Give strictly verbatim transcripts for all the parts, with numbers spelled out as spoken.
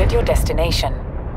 entered your destination.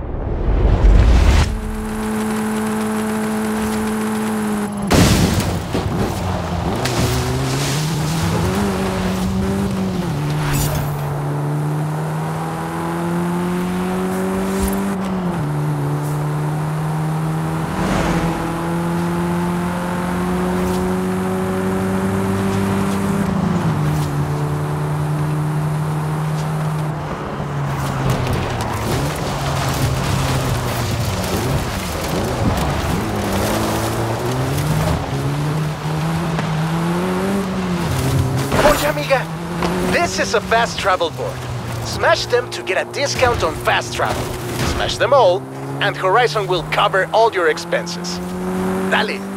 Amiga, this is a fast travel board. Smash them to get a discount on fast travel. Smash them all, and Horizon will cover all your expenses. Dale.